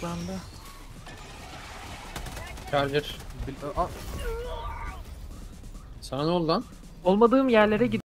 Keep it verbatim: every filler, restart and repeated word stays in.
saklandı. Charger. Bil- Aa, Sana ne oldu lan? Olmadığım yerlere